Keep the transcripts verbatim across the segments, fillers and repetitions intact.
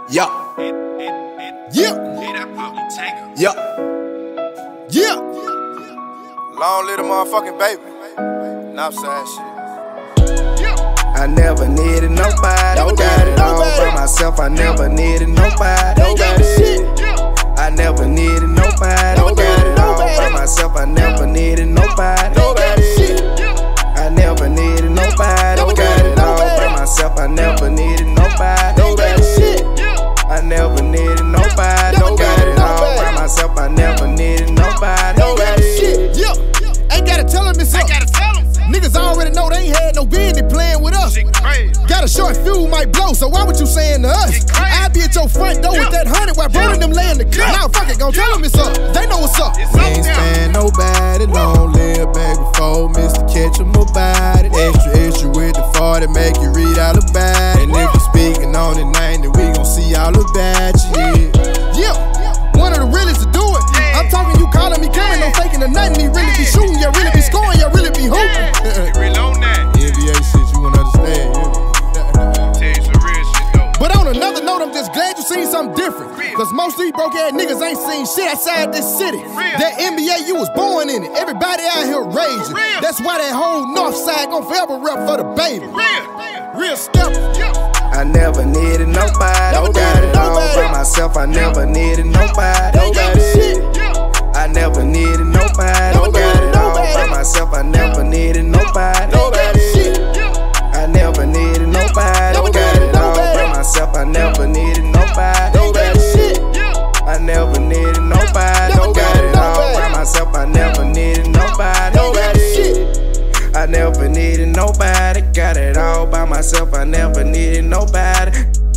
Yeah. Yeah. Yeah. Yeah. Long little motherfucking baby. Northside shit. I never needed nobody. Never Got needed it all nobody. by myself. I never needed nobody. Nobody. I never needed nobody. Never Got it all nobody. by myself. I never needed nobody. Nobody. I never needed nobody. Never Got needed it all by nobody. myself. I never needed nobody. Nobody. I never needed nobody. Never Got it needed all by nobody. myself. I never needed nobody. Nobody. Yeah, ain't gotta tell him it's up. Gotta tell him. Niggas already know they ain't had no business playing with us. Shit crazy. Got a short fuse might blow, so why would you saying to us? Shit crazy. I be at your front door with Yeah. that hundred while Brody them lay in the cut. Yeah. Now fuck it, gon' tell them it's up. They know what's up. It's We up ain't there. stand nobody, long live back before Mister Catch 'em about it. Extra, extra with the forty, make you read all about it. And if you speaking on the name, then we gon' see all about you. Yeah. Yeah, one of the realest to do it. Yeah. I'm talking, you calling me coming, no faking or nothing. He really be shooting, you really be scoring, you really be hooping. You really on that. N B A shit, you won't understand. Yeah. Tell you some real shit though. But on another note, I'm just glad you seen something different. Cause most of these broke ass niggas ain't seen shit outside this city. real. That N B A, you was born in it. Everybody out here raging. real. That's why that whole north side gon' forever rep for the baby. Real. Real step. I never needed nobody. Never Got needed it all nobody. by myself. I never needed nobody. Nobody. I never needed nobody. Never Got it needed all by nobody. myself. I never needed nobody. Nobody. I never needed nobody. Never Got needed it all by nobody. myself. I never needed nobody. Nobody. I never needed nobody. Never Got needed it all by nobody. myself. I never needed nobody. I never needed nobody. Got it all by myself. I never needed nobody.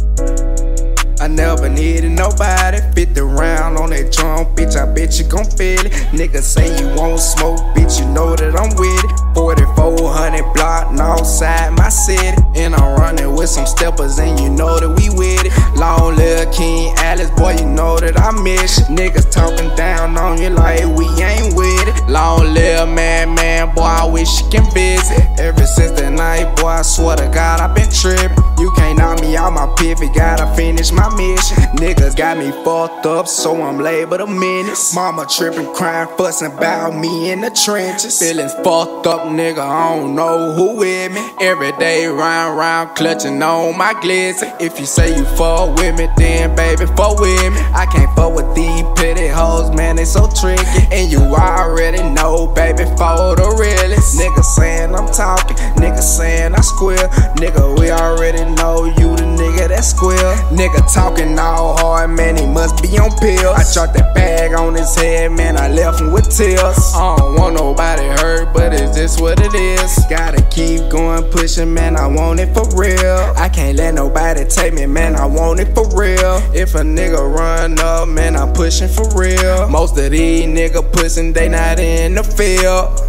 I never needed nobody. fifty round on that drum, bitch. I bet you gon' feel it. Niggas say you won't smoke, bitch. You know that I'm with it. forty-four hundred block outside my city. And I'm running with some steppers, and you know that we with it. Long live King Alice, boy, you know that I miss you. Niggas talking down on you like we ain't with it. Long live man, man, boy, I wish you can visit. Ever since the night, boy, I swear to God, I been tripping. You can't knock me out my pivot, gotta finish my mission. Niggas got me fucked up, so I'm labeled a menace. Mama tripping, crying, fussing about me in the trenches. Feelings fucked up, nigga, I don't know who with me. Every day round, round, clutching on my glizzy. If you say you fuck with me, then baby, fuck with me. I can't fuck with these petty hoes, man, they so tricky. And you already know, baby, for the realest. Nigga saying I'm talking, nigga saying I squeal. Nigga, we already know you the nigga that squeal. Nigga talking all hard, man, he must be on pills. I dropped that bag on his head, man, I left him with tears. I don't want nobody hurt, but is this what it is? Gotta keep going, pushing, man, I want it for real. I can't let nobody take me, man, I want it for real. If a nigga run up, man, I'm pushing for real. Most of these nigga pushing, they not in the field.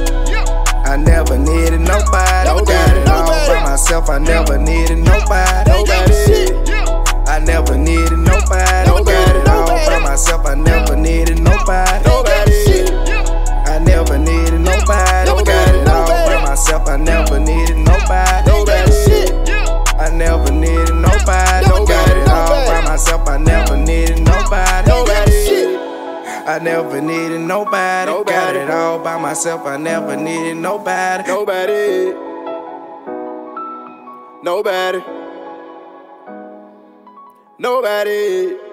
I never needed nobody. Never Got needed it all nobody. by myself. I never needed nobody. I never needed nobody. Never Got needed it all by nobody. myself. I never needed nobody. I never needed nobody. Never Got needed it all by nobody. myself. I never needed nobody. I never needed nobody. Never Got needed it all by nobody. myself. I never needed nobody. I never needed nobody. Got Nobody. it all by myself. I never needed nobody. Nobody. Nobody. Nobody.